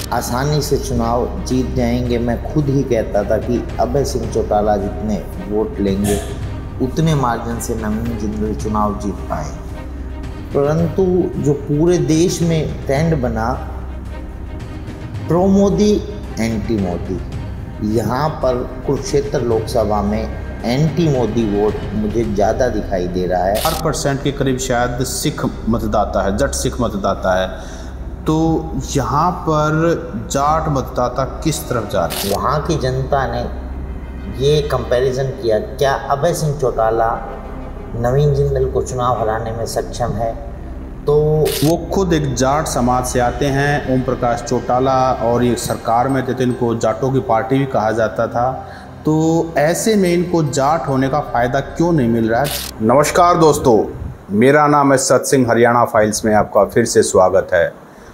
आसानी से चुनाव जीत जाएंगे। मैं खुद ही कहता था कि अभय सिंह चौटाला जितने वोट लेंगे उतने मार्जिन से नवीन जिंदल चुनाव जीत पाए, परंतु जो पूरे देश में ट्रेंड बना प्रो मोदी एंटी मोदी, यहाँ पर कुरुक्षेत्र लोकसभा में एंटी मोदी वोट मुझे ज़्यादा दिखाई दे रहा है। 4% के करीब शायद सिख मतदाता है, जट सिख मतदाता है, तो यहाँ पर जाट मतदाता किस तरफ जा रहे हैं? वहाँ की जनता ने ये कंपैरिजन किया, क्या अभय सिंह चौटाला नवीन जिंदल को चुनाव हराने में सक्षम है? तो वो खुद एक जाट समाज से आते हैं, ओम प्रकाश चौटाला, और ये सरकार में थे तो इनको जाटों की पार्टी भी कहा जाता था। तो ऐसे में इनको जाट होने का फ़ायदा क्यों नहीं मिल रहा है? नमस्कार दोस्तों, मेरा नाम है सत सिंह, हरियाणा फाइल्स में आपका फिर से स्वागत है।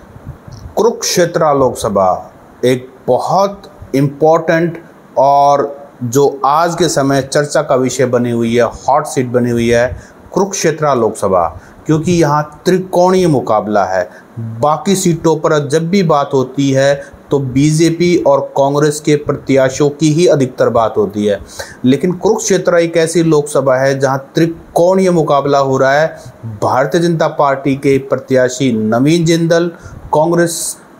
कुरुक्षेत्र लोकसभा एक बहुत इम्पोर्टेंट और जो आज के समय चर्चा का विषय बनी हुई है, हॉट सीट बनी हुई है कुरुक्षेत्र लोकसभा, क्योंकि यहाँ त्रिकोणीय मुकाबला है। बाकी सीटों पर जब भी बात होती है तो बीजेपी और कांग्रेस के प्रत्याशियों की ही अधिकतर बात होती है, लेकिन कुरुक्षेत्र एक ऐसी लोकसभा है जहां त्रिकोणीय मुकाबला हो रहा है। भारतीय जनता पार्टी के प्रत्याशी नवीन जिंदल, कांग्रेस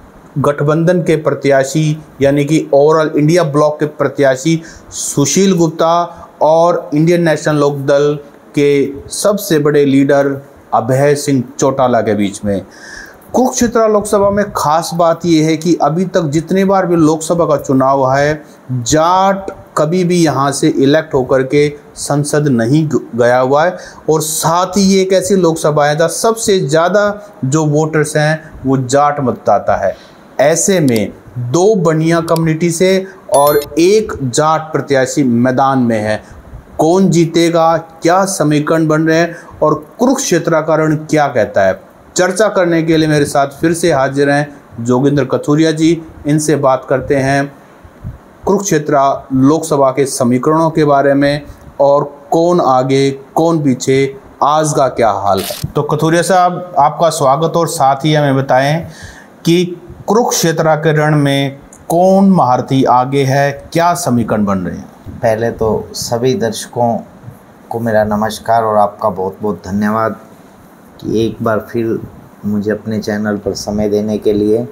गठबंधन के प्रत्याशी यानी कि ओवरऑल इंडिया ब्लॉक के प्रत्याशी सुशील गुप्ता और इंडियन नेशनल लोकदल के सबसे बड़े लीडर अभय सिंह चौटाला के बीच में। कुरुक्षेत्र लोकसभा में खास बात यह है कि अभी तक जितनी बार भी लोकसभा का चुनाव है, जाट कभी भी यहाँ से इलेक्ट होकर के संसद नहीं गया हुआ है, और साथ ही ये एक ऐसी लोकसभा है जहाँ सबसे ज़्यादा जो वोटर्स हैं वो जाट मतदाता है। ऐसे में दो बनिया कम्युनिटी से और एक जाट प्रत्याशी मैदान में है। कौन जीतेगा, क्या समीकरण बन रहे हैं और कुरुक्षेत्र का रण क्या कहता है, चर्चा करने के लिए मेरे साथ फिर से हाजिर हैं जोगिंदर कथुरिया जी। इनसे बात करते हैं कुरुक्षेत्र लोकसभा के समीकरणों के बारे में और कौन आगे कौन पीछे, आज का क्या हाल है। तो कथुरिया साहब, आपका स्वागत, और साथ ही हमें बताएं कि कुरुक्षेत्र के रण में कौन महारथी आगे है, क्या समीकरण बन रहे हैं? पहले तो सभी दर्शकों को मेरा नमस्कार और आपका बहुत बहुत धन्यवाद कि एक बार फिर मुझे अपने चैनल पर समय देने के लिए।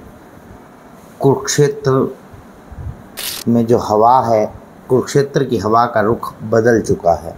कुरुक्षेत्र में जो हवा है, कुरुक्षेत्र की हवा का रुख बदल चुका है।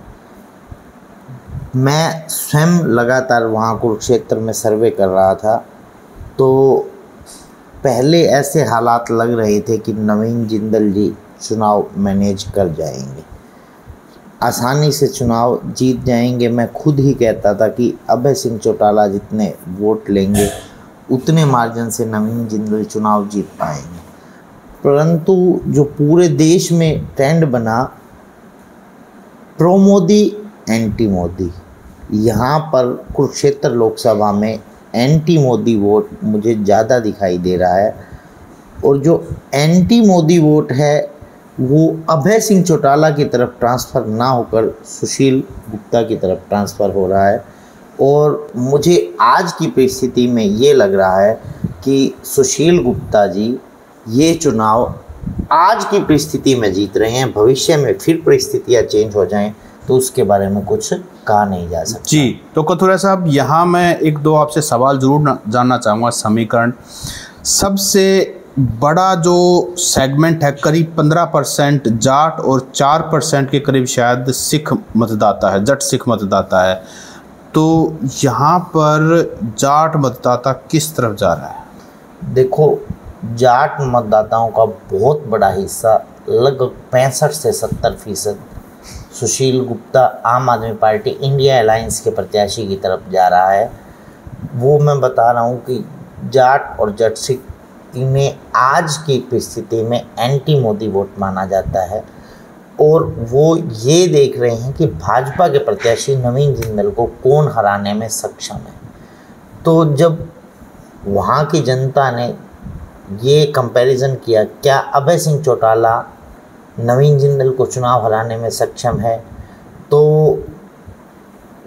मैं स्वयं लगातार वहाँ कुरुक्षेत्र में सर्वे कर रहा था, तो पहले ऐसे हालात लग रहे थे कि नवीन जिंदल जी चुनाव मैनेज कर जाएंगे, आसानी से चुनाव जीत जाएंगे। मैं खुद ही कहता था कि अभय सिंह चौटाला जितने वोट लेंगे उतने मार्जिन से नवीन जिंदल चुनाव जीत पाएंगे, परंतु जो पूरे देश में ट्रेंड बना प्रो मोदी एंटी मोदी, यहाँ पर कुरुक्षेत्र लोकसभा में एंटी मोदी वोट मुझे ज़्यादा दिखाई दे रहा है। और जो एंटी मोदी वोट है वो अभय सिंह चौटाला की तरफ ट्रांसफ़र ना होकर सुशील गुप्ता की तरफ ट्रांसफ़र हो रहा है। और मुझे आज की परिस्थिति में ये लग रहा है कि सुशील गुप्ता जी ये चुनाव आज की परिस्थिति में जीत रहे हैं। भविष्य में फिर परिस्थितियाँ चेंज हो जाएं तो उसके बारे में कुछ कहा नहीं जा सकता। जी, तो कथुरिया साहब, यहाँ मैं एक दो आपसे सवाल ज़रूर जानना चाहूँगा। समीकरण सबसे बड़ा जो सेगमेंट है, करीब 15% जाट और 4% के करीब शायद सिख मतदाता है, जट सिख मतदाता है, तो यहाँ पर जाट मतदाता किस तरफ जा रहा है? देखो, जाट मतदाताओं का बहुत बड़ा हिस्सा, लगभग 65 से 70% सुशील गुप्ता आम आदमी पार्टी इंडिया अलायंस के प्रत्याशी की तरफ जा रहा है। वो मैं बता रहा हूँ कि जाट और जट सिख इन्हें आज की परिस्थिति में एंटी मोदी वोट माना जाता है, और वो ये देख रहे हैं कि भाजपा के प्रत्याशी नवीन जिंदल को कौन हराने में सक्षम है। तो जब वहाँ की जनता ने ये कंपैरिजन किया, क्या अभय सिंह चौटाला नवीन जिंदल को चुनाव हराने में सक्षम है, तो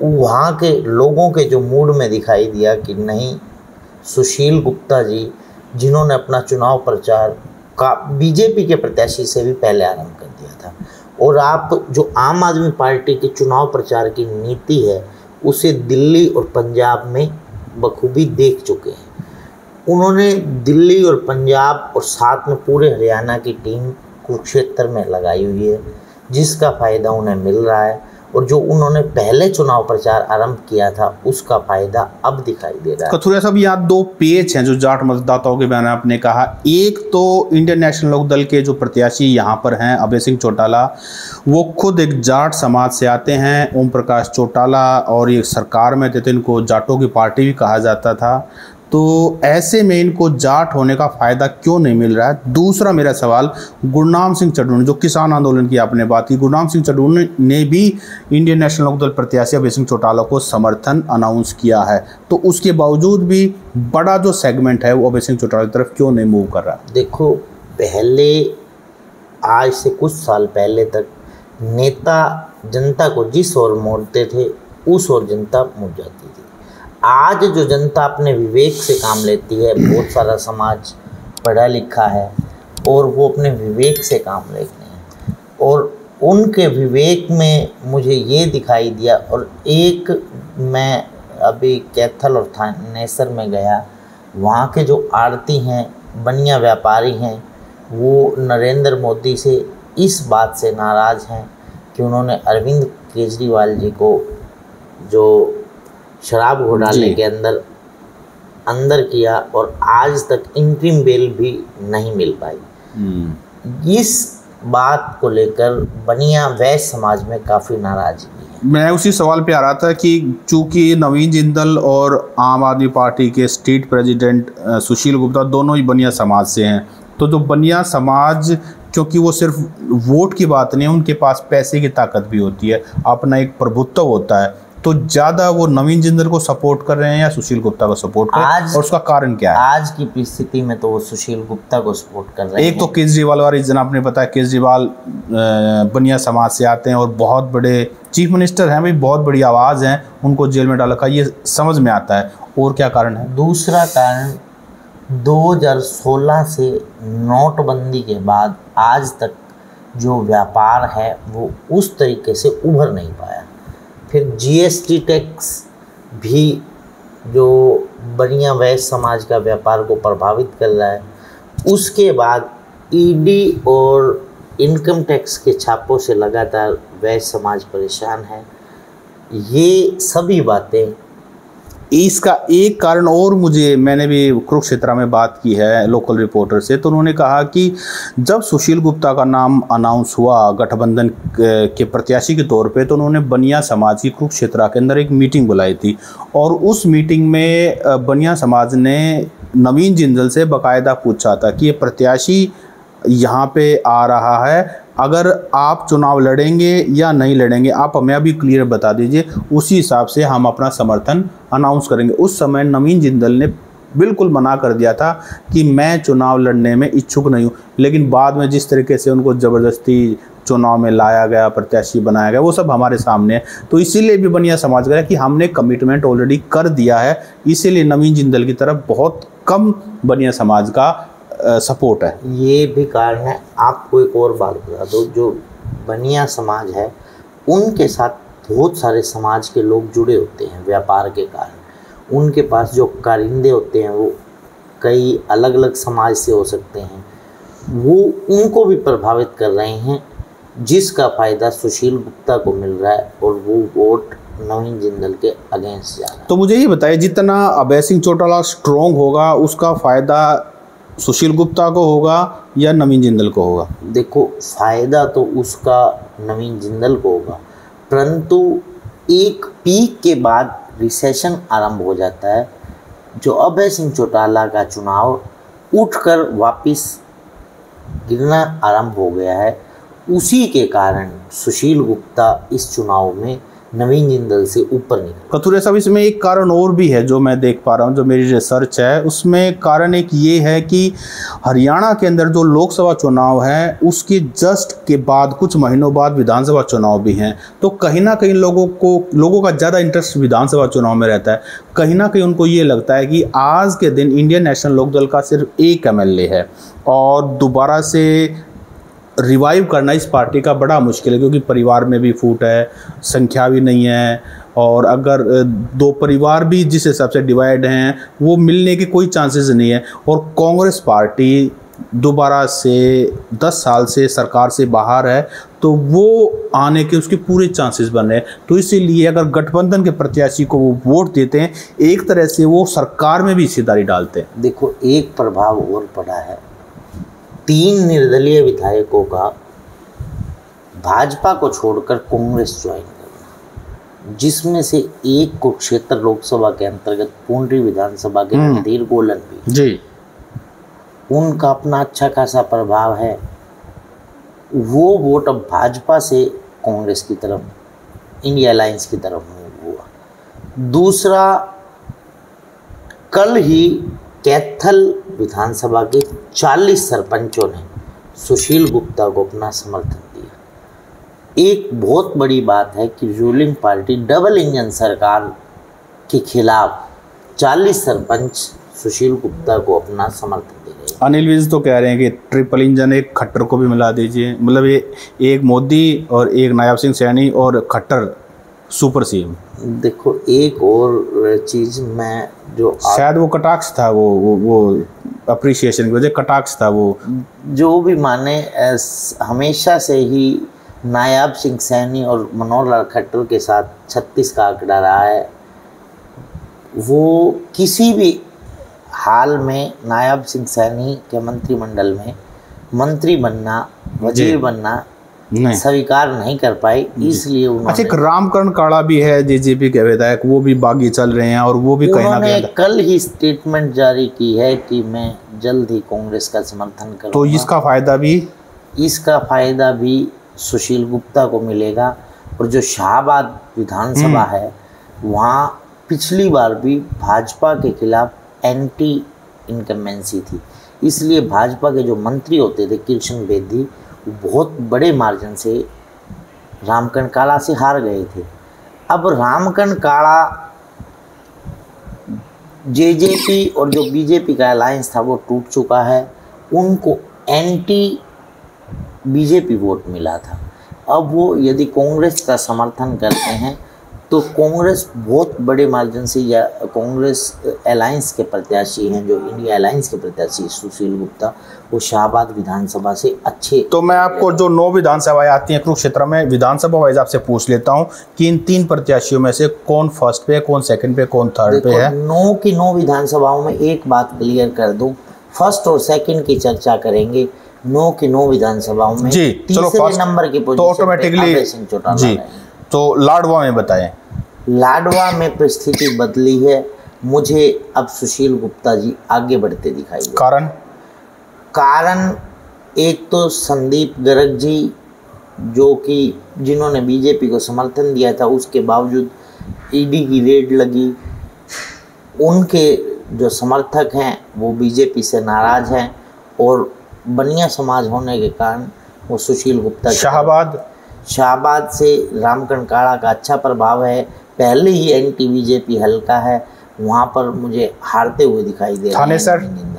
वहाँ के लोगों के जो मूड में दिखाई दिया कि नहीं, सुशील गुप्ता जी जिन्होंने अपना चुनाव प्रचार का बीजेपी के प्रत्याशी से भी पहले आरंभ कर दिया था। और आप जो आम आदमी पार्टी के चुनाव प्रचार की नीति है उसे दिल्ली और पंजाब में बखूबी देख चुके हैं। उन्होंने दिल्ली और पंजाब और साथ में पूरे हरियाणा की टीम कुरुक्षेत्र में लगाई हुई है, जिसका फ़ायदा उन्हें मिल रहा है। और जो उन्होंने पहले चुनाव प्रचार आरंभ किया था उसका फायदा अब दिखाई दे रहा है। कथुरिया साहब, यहाँ दो पेच हैं जो जाट मतदाताओं के बयान आपने कहा। एक तो इंडियन नेशनल लोक दल के जो प्रत्याशी यहाँ पर हैं अभय सिंह चौटाला, वो खुद एक जाट समाज से आते हैं। ओम प्रकाश चौटाला और ये सरकार में थे तो इनको जाटों की पार्टी भी कहा जाता था। तो ऐसे में इनको जाट होने का फ़ायदा क्यों नहीं मिल रहा है? दूसरा मेरा सवाल, गुरनाम सिंह चढ़ून, जो किसान आंदोलन की आपने बात की, गुरनाम सिंह चढ़ून ने भी इंडियन नेशनल लोक दल प्रत्याशी अभय सिंह चौटाला को समर्थन अनाउंस किया है, तो उसके बावजूद भी बड़ा जो सेगमेंट है वो अभय सिंह चौटाला की तरफ क्यों नहीं मूव कर रहा? देखो, पहले आज से कुछ साल पहले तक नेता जनता को जिस ओर मोड़ते थे उस ओर जनता मुड़ जाती थी। आज जो जनता अपने विवेक से काम लेती है, बहुत सारा समाज पढ़ा लिखा है और वो अपने विवेक से काम लेते हैं, और उनके विवेक में मुझे ये दिखाई दिया। और एक, मैं अभी कैथल और थानेसर में गया, वहाँ के जो आड़ती हैं, बनिया व्यापारी हैं, वो नरेंद्र मोदी से इस बात से नाराज़ हैं कि उन्होंने अरविंद केजरीवाल जी को जो शराब घोटाले के अंदर किया और आज तक इंटरिम बेल भी नहीं मिल पाई। इस बात को लेकर बनिया वैश्य समाज में काफ़ी नाराजगी है। मैं उसी सवाल पे आ रहा था कि चूंकि नवीन जिंदल और आम आदमी पार्टी के स्टेट प्रेसिडेंट सुशील गुप्ता दोनों ही बनिया समाज से हैं, तो जो बनिया समाज, क्योंकि वो सिर्फ वोट की बात नहीं है, उनके पास पैसे की ताकत भी होती है, अपना एक प्रभुत्व होता है, तो ज़्यादा वो नवीन जिंदल को सपोर्ट कर रहे हैं या सुशील गुप्ता को सपोर्ट कर रहे हैं, और उसका कारण क्या है? आज की परिस्थिति में तो वो सुशील गुप्ता को सपोर्ट कर रहे हैं। एक तो केजरीवाल वाली, जना आपने बताया केजरीवाल बनिया समाज से आते हैं और बहुत बड़े चीफ मिनिस्टर हैं, भाई बहुत बड़ी आवाज़ हैं, उनको जेल में डाला, ये समझ में आता है। और क्या कारण है? दूसरा कारण, 2016 से नोटबंदी के बाद आज तक जो व्यापार है वो उस तरीके से उभर नहीं पाया। फिर जीएसटी टैक्स भी जो बनिया वैश्य समाज का व्यापार को प्रभावित कर रहा है। उसके बाद ईडी और इनकम टैक्स के छापों से लगातार वैश्य समाज परेशान है। ये सभी बातें, इसका एक कारण और मैंने भी कुरुक्षेत्र में बात की है लोकल रिपोर्टर से, तो उन्होंने कहा कि जब सुशील गुप्ता का नाम अनाउंस हुआ गठबंधन के प्रत्याशी के तौर पे, तो उन्होंने बनिया समाज की कुरुक्षेत्र के अंदर एक मीटिंग बुलाई थी, और उस मीटिंग में बनिया समाज ने नवीन जिंदल से बाकायदा पूछा था कि ये प्रत्याशी यहाँ पे आ रहा है, अगर आप चुनाव लड़ेंगे या नहीं लड़ेंगे आप हमें अभी क्लियर बता दीजिए, उसी हिसाब से हम अपना समर्थन अनाउंस करेंगे। उस समय नवीन जिंदल ने बिल्कुल मना कर दिया था कि मैं चुनाव लड़ने में इच्छुक नहीं हूँ, लेकिन बाद में जिस तरीके से उनको ज़बरदस्ती चुनाव में लाया गया, प्रत्याशी बनाया गया, वो सब हमारे सामने है। तो इसीलिए भी बनिया समाज कह कि हमने कमिटमेंट ऑलरेडी कर दिया है, इसीलिए नवीन जिंदल की तरफ बहुत कम बनिया समाज का सपोर्ट है। ये भी कारण है। आपको एक और बात बता दो, जो बनिया समाज है उनके साथ बहुत सारे समाज के लोग जुड़े होते हैं व्यापार के कारण। उनके पास जो कारिंदे होते हैं वो कई अलग अलग समाज से हो सकते हैं, वो उनको भी प्रभावित कर रहे हैं, जिसका फ़ायदा सुशील गुप्ता को मिल रहा है और वो वोट नवीन जिंदल के अगेंस्ट जा रहा है। तो मुझे ये बताइए, जितना अभय सिंह चौटाला स्ट्रॉन्ग होगा उसका फ़ायदा सुशील गुप्ता को होगा या नवीन जिंदल को होगा? देखो, फ़ायदा तो उसका नवीन जिंदल को होगा, परंतु एक पीक के बाद रिसेशन आरंभ हो जाता है। जो अभय सिंह चौटाला का चुनाव उठकर वापस गिरना आरंभ हो गया है, उसी के कारण सुशील गुप्ता इस चुनाव में नवीन जिंदल से ऊपर निकल। कथुरिया साहब, इसमें एक कारण और भी है जो मैं देख पा रहा हूँ, जो मेरी रिसर्च है उसमें कारण एक ये है कि हरियाणा के अंदर जो लोकसभा चुनाव है उसके जस्ट के बाद कुछ महीनों बाद विधानसभा चुनाव भी हैं, तो कहीं ना कहीं लोगों का ज़्यादा इंटरेस्ट विधानसभा चुनाव में रहता है। कहीं ना कहीं उनको ये लगता है कि आज के दिन इंडियन नेशनल लोकदल का सिर्फ एक MLA है और दोबारा से रिवाइव करना इस पार्टी का बड़ा मुश्किल है, क्योंकि परिवार में भी फूट है, संख्या भी नहीं है, और अगर दो परिवार भी जिस हिसाब से डिवाइड हैं वो मिलने के कोई चांसेस नहीं है। और कांग्रेस पार्टी दोबारा से 10 साल से सरकार से बाहर है, तो वो आने के उसके पूरे चांसेस बन रहे हैं। तो इसीलिए अगर गठबंधन के प्रत्याशी को वो वोट देते हैं, एक तरह से वो सरकार में भी हिस्सेदारी डालते हैं। देखो, एक प्रभाव और पड़ा है, 3 निर्दलीय विधायकों का भाजपा को छोड़कर कांग्रेस ज्वाइन करना, जिसमें से एक कुरुक्षेत्र लोकसभा के अंतर्गत पुंडरी विधानसभा के रणधीर गोलन भी जी, उनका अपना अच्छा खासा प्रभाव है। वो वोट अब भाजपा से कांग्रेस की तरफ, इंडिया अलायंस की तरफ हुआ। दूसरा, कल ही कैथल विधानसभा के 40 सरपंचों ने सुशील गुप्ता को अपना समर्थन दिया। एक बहुत बड़ी बात है कि रूलिंग पार्टी डबल इंजन सरकार के खिलाफ 40 सरपंच सुशील गुप्ता को अपना समर्थन दे रहे हैं। अनिल विज तो कह रहे हैं कि ट्रिपल इंजन एक खट्टर को भी मिला दीजिए, मतलब ये एक मोदी और एक नायब सिंह सैनी और खट्टर सुपर सीएम। देखो, एक और चीज़ मैं जो शायद वो कटाक्ष था, वो अप्रिसिएशन की वजह कटाक्ष था, वो जो भी माने, हमेशा से ही नायब सिंह सैनी और मनोहर लाल खट्टर के साथ 36 का आंकड़ा रहा है। वो किसी भी हाल में नायब सिंह सैनी के मंत्रिमंडल में मंत्री बनना, वजीर बनना स्वीकार नहीं कर पाए, इसलिए उन्होंने। अच्छा, एक रामकरण काड़ा भी है जेजेपी के विधायक, वो भी बागी चल रहे हैं और वो भी कहीं ना कहीं कल ही स्टेटमेंट जारी की है कि मैं जल्द ही कांग्रेस का समर्थन करूंगा। तो इसका फायदा भी सुशील गुप्ता को मिलेगा। और जो शाहबाद विधानसभा है, वहाँ पिछली बार भी भाजपा के खिलाफ एंटी इनकम्बेंसी थी, इसलिए भाजपा के जो मंत्री होते थे कृष्ण बेदी, बहुत बड़े मार्जिन से रामकरण काड़ा से हार गए थे। अब रामकरण काड़ा, जेजेपी और जो बीजेपी का अलायंस था वो टूट चुका है, उनको एंटी बीजेपी वोट मिला था। अब वो यदि कांग्रेस का समर्थन करते हैं तो कांग्रेस बहुत बड़े मार्जिन से, या कांग्रेस अलायंस के प्रत्याशी हैं, जो इंडिया अलायंस के प्रत्याशी सुशील गुप्ता, वो शाहबाद विधानसभा से अच्छे। तो मैं आपको जो 9 विधानसभाएं आती हैं कुरुक्षेत्र में, विधानसभा वाइज आपसे पूछ लेता हूं कि इन 3 प्रत्याशियों में से कौन फर्स्ट पे, कौन सेकंड पे, कौन थर्ड पे है? 9 की 9 विधानसभाओं में एक बात क्लियर कर दूं, फर्स्ट और सेकंड की चर्चा करेंगे। 9 की 9 विधानसभाओं में जी, चलो तीसरे नंबर की पोजीशन तो ऑटोमेटिकली जी। तो लाडवा में बताएं। लाडवा में परिस्थिति बदली है, मुझे अब सुशील गुप्ता जी आगे बढ़ते दिखाई दे। कारण एक तो संदीप गर्ग जी, जो कि जिन्होंने बीजेपी को समर्थन दिया था, उसके बावजूद ईडी की रेड लगी, उनके जो समर्थक हैं वो बीजेपी से नाराज हैं, और बनिया समाज होने के कारण वो सुशील गुप्ता। शाहबाद से रामकरण काड़ा का अच्छा प्रभाव है, पहले ही एंटी बीजेपी हल्का है, वहाँ पर मुझे हारते हुए दिखाई दे रहे हैं।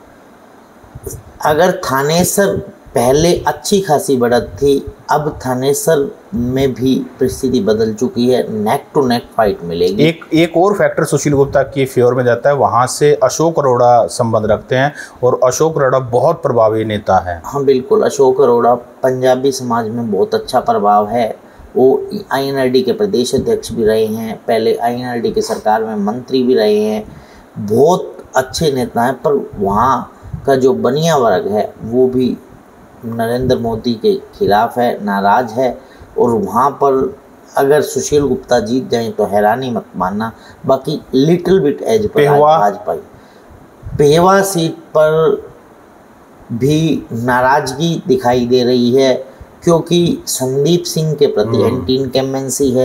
अगर थानेसर पहले अच्छी खासी बढ़त थी, अब थानेसर में भी परिस्थिति बदल चुकी है, नेक टू नेक फाइट मिलेगी। एक और फैक्टर सुशील गुप्ता की फेवर में जाता है, वहाँ से अशोक अरोड़ा संबंध रखते हैं, और अशोक अरोड़ा बहुत प्रभावी नेता है। हाँ बिल्कुल, अशोक अरोड़ा पंजाबी समाज में बहुत अच्छा प्रभाव है। वो INRD के प्रदेश अध्यक्ष भी रहे हैं, पहले INRD के सरकार में मंत्री भी रहे हैं, बहुत अच्छे नेता हैं। पर वहाँ का जो बनिया वर्ग है वो भी नरेंद्र मोदी के खिलाफ है, नाराज है, और वहाँ पर अगर सुशील गुप्ता जीत जाएं तो हैरानी मत मानना। बाकी little bit as per Bhajpa, Pewa seat पर भी नाराजगी दिखाई दे रही है, क्योंकि संदीप सिंह के प्रति एंटी इनकम्बेंसी है,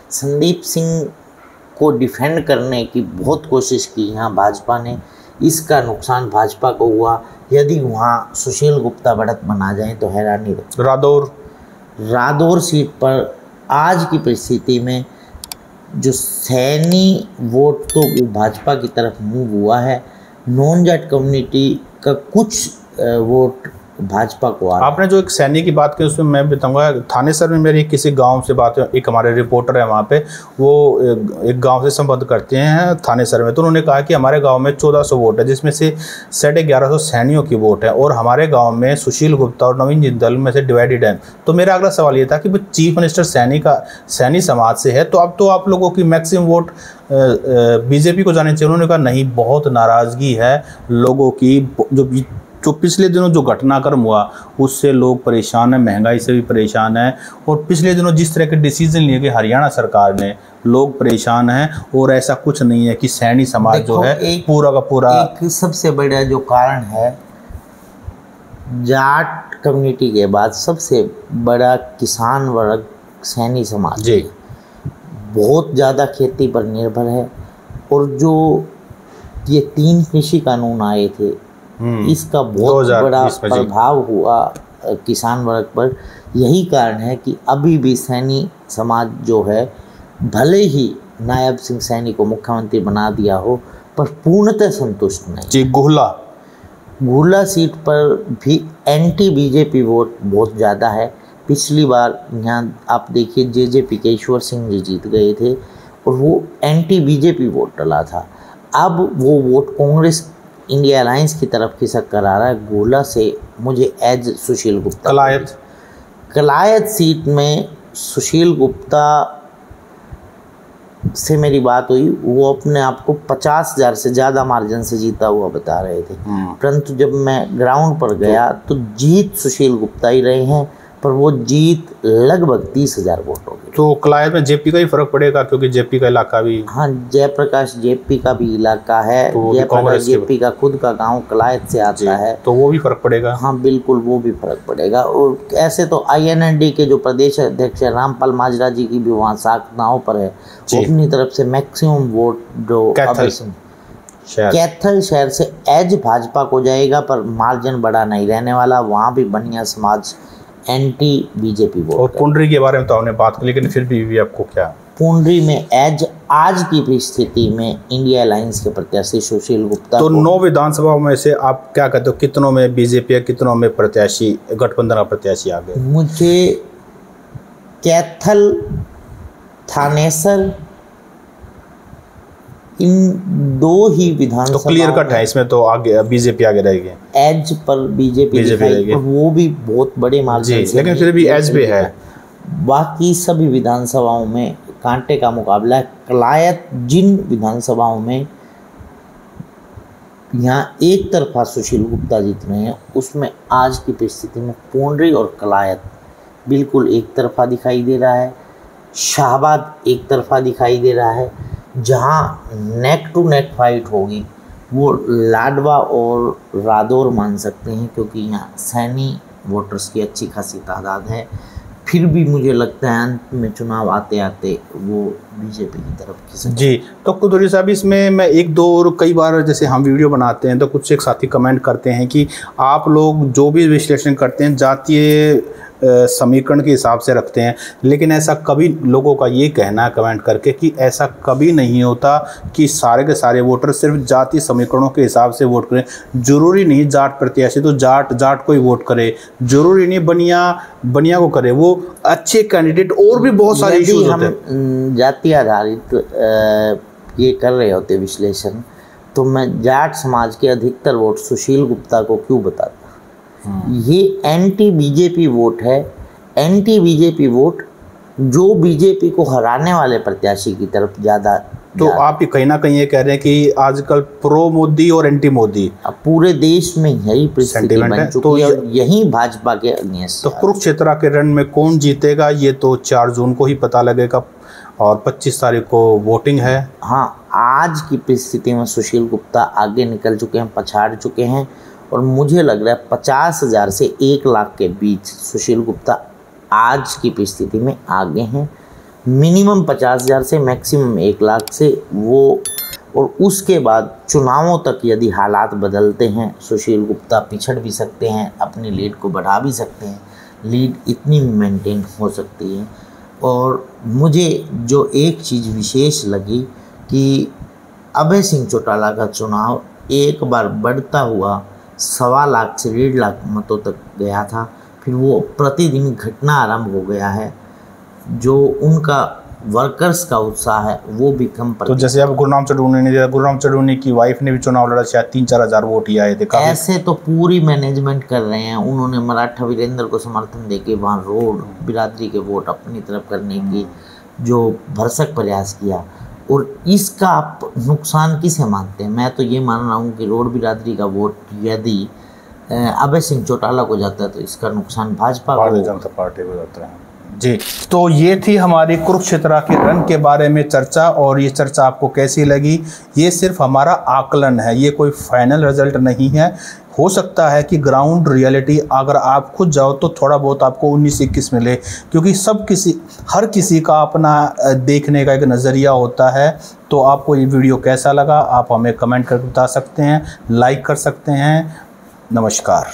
संदीप सिंह को डिफेंड करने की बहुत कोशिश की यहाँ भाजपा ने, इसका नुकसान भाजपा को हुआ। यदि वहाँ सुशील गुप्ता बढ़त बना जाए तो हैरानी रहे। रादौर सीट पर आज की परिस्थिति में जो सैनी वोट तो वो भाजपा की तरफ मूव हुआ है, नॉन जाट कम्युनिटी का कुछ वोट भाजपा को आ रहा है। आपने जो एक सैनी की बात की उसमें मैं बताऊंगा, थानेसर में मेरी किसी गांव से बात हुई, एक हमारे रिपोर्टर है वहाँ पे, वो एक गांव से संबंध करते हैं थानेसर में, तो उन्होंने कहा कि हमारे गांव में 1400 वोट है, जिसमें से 1150 सैनियों की वोट है, और हमारे गांव में सुशील गुप्ता और नवीन जिंदल में से डिवाइडेड है। तो मेरा अगला सवाल ये था कि चीफ मिनिस्टर सैनी समाज से है, तो अब तो आप लोगों की मैक्सिमम वोट बीजेपी को जाने चाहिए। उन्होंने कहा नहीं, बहुत नाराज़गी है लोगों की, जो पिछले दिनों जो घटनाक्रम हुआ उससे लोग परेशान हैं, महंगाई से भी परेशान हैं, और पिछले दिनों जिस तरह के डिसीजन लिए गए हरियाणा सरकार ने, लोग परेशान हैं। और ऐसा कुछ नहीं है कि सैनी समाज जो है पूरा का पूरा, एक सबसे बड़ा जो कारण है, जाट कम्युनिटी के बाद सबसे बड़ा किसान वर्ग सैनी समाज जी, बहुत ज़्यादा खेती पर निर्भर है। और जो ये 3 कृषि कानून आए थे, इसका बहुत बड़ा प्रभाव हुआ किसान वर्ग पर। यही कारण है कि अभी भी सैनी समाज जो है, भले ही नायब सिंह सैनी को मुख्यमंत्री बना दिया हो, पर पूर्णतः संतुष्ट नहीं जी। गुहला सीट पर भी एंटी बीजेपी वोट बहुत ज़्यादा है। पिछली बार यहाँ आप देखिए जेजेपी के ईश्वर सिंह जी जीत गए थे और वो एंटी बीजेपी वोट डला था। अब वो वोट कांग्रेस इंडिया अलायंस की तरफ खिसक कर आ रहा है। गोला से मुझे एज सुशील गुप्ता, कलायत सीट में सुशील गुप्ता से मेरी बात हुई, वो अपने आप को 50,000 से ज़्यादा मार्जिन से जीता हुआ बता रहे थे, परंतु जब मैं ग्राउंड पर गया तो जीत सुशील गुप्ता ही रहे हैं, पर वो जीत लगभग 30,000 वोटों की। तो कलायत में जेपी का ही फर्क पड़ेगा, क्योंकि जेपी का इलाका भी, हाँ, जयप्रकाश जेपी का भी इलाका है, तो जयप्रकाश जेपी का खुद का गांव कलायत से आता है, तो वो भी फर्क पड़ेगा। हाँ बिल्कुल, वो भी फर्क पड़ेगा। और ऐसे तो INND के जो प्रदेश अध्यक्ष है रामपाल माजरा जी की भी वहाँ साखनाओं पर है, अपनी तरफ से मैक्सिमम वोट जो कैथल शहर से एज भाजपा को जाएगा, पर मार्जिन बड़ा नहीं रहने वाला। वहाँ भी बनिया समाज एंटी बीजेपी वोट। और पुंडरी के बारे में तो हमने बात की, लेकिन फिर भी आपको क्या, पुंडरी में एज आज की परिस्थिति में इंडिया अलायंस के प्रत्याशी सुशील गुप्ता। तो 9 विधानसभाओं में से आप क्या कहते हो, कितनों में बीजेपी है, कितनों में प्रत्याशी गठबंधन का प्रत्याशी आ गए? मुझे कैथल, थानेसर, इन 2 ही विधानसभा तो क्लियर कट है, इसमें तो आगे बीजेपी आगे रहेगी, एज पर बीजेपी रहेगी, और वो भी बहुत बड़े मार्जिन से, लेकिन फिर भी एज पे है। बाकी सभी विधानसभाओं में कांटे का मुकाबला है। कलायत जिन विधानसभाओं में यहाँ एक तरफा सुशील गुप्ता जीत रहे हैं, उसमें आज की परिस्थिति में पुंडरी और कलायत बिल्कुल एक तरफा दिखाई दे रहा है। शाहबाद एक तरफा दिखाई दे रहा है। जहाँ नेक टू नेक फाइट होगी वो लाडवा और रादौर मान सकते हैं, क्योंकि यहाँ सैनी वोटर्स की अच्छी खासी तादाद है। फिर भी मुझे लगता है अंत में चुनाव आते आते वो बीजेपी की तरफ खिसक। जी, तो कुदूरी साहब, इसमें मैं एक दो और कई बार जैसे हम वीडियो बनाते हैं तो कुछ एक साथी कमेंट करते हैं कि आप लोग जो भी विश्लेषण करते हैं जातीय समीकरण के हिसाब से रखते हैं, लेकिन ऐसा कभी, लोगों का ये कहना है कमेंट करके कि ऐसा कभी नहीं होता कि सारे के सारे वोटर सिर्फ जातीय समीकरणों के हिसाब से वोट करें। जरूरी नहीं जाट प्रत्याशी तो जाट को ही वोट करे, जरूरी नहीं बनिया को करे, वो अच्छे कैंडिडेट और भी बहुत सारे इश्यूज होते हैं। जाति आधारित ये कर रहे होते विश्लेषण, तो मैं जाट समाज के अधिकतर वोट सुशील गुप्ता को क्यों बताता। ये एंटी बीजेपी वोट है। एंटी बीजेपी वोट जो बीजेपी को हराने वाले प्रत्याशी की तरफ ज़्यादा। तो आप कहीं ना कहीं ये कह रहे हैं कि आजकल प्रो मोदी और एंटी मोदी पूरे देश में यही परिस्थिति बन चुकी है, यही भाजपा के अगेंस्ट। तो कुरुक्षेत्र के रण में कौन जीतेगा ये तो 4 जून को ही पता लगेगा, और 25 तारीख को वोटिंग है। हाँ, आज की परिस्थिति में सुशील गुप्ता आगे निकल चुके हैं, पछाड़ चुके हैं, और मुझे लग रहा है 50,000 से 1 लाख के बीच सुशील गुप्ता आज की परिस्थिति में आगे हैं। मिनिमम 50,000 से मैक्सिमम 1 लाख से वो, और उसके बाद चुनावों तक यदि हालात बदलते हैं सुशील गुप्ता पिछड़ भी सकते हैं, अपनी लीड को बढ़ा भी सकते हैं, लीड इतनी मेंटेन हो सकती है। और मुझे जो एक चीज़ विशेष लगी कि अभय सिंह चौटाला का चुनाव एक बार बढ़ता हुआ 1.25 लाख से 1.5 लाख मतों तक गया था, फिर वो प्रतिदिन घटना आरंभ हो गया है। जो उनका वर्कर्स का उत्साह है वो भी कम तो जैसे अब गुरनाम चढ़ूनी की वाइफ ने भी चुनाव लड़ा, शायद 3-4 हज़ार वोट ही आए थे। ऐसे तो पूरी मैनेजमेंट कर रहे हैं, उन्होंने मराठा वीरेंद्र को समर्थन देके वहाँ रोड बिरादरी के वोट अपनी तरफ करने की जो भरसक प्रयास किया। और इसका आप नुकसान किसे मानते हैं? मैं तो ये मान रहा हूँ कि रोड बिरादरी का वोट यदि अभय सिंह चौटाला को जाता है तो इसका नुकसान भाजपा भारतीय जनता पार्टी को जाता है। जी, तो ये थी हमारी कुरुक्षेत्र के रण के बारे में चर्चा, और ये चर्चा आपको कैसी लगी? ये सिर्फ हमारा आकलन है, ये कोई फाइनल रिजल्ट नहीं है। हो सकता है कि ग्राउंड रियलिटी अगर आप खुद जाओ तो थोड़ा बहुत आपको 19-21 मिले, क्योंकि हर किसी का अपना देखने का एक नज़रिया होता है। तो आपको ये वीडियो कैसा लगा आप हमें कमेंट करके बता सकते हैं, लाइक कर सकते हैं। नमस्कार।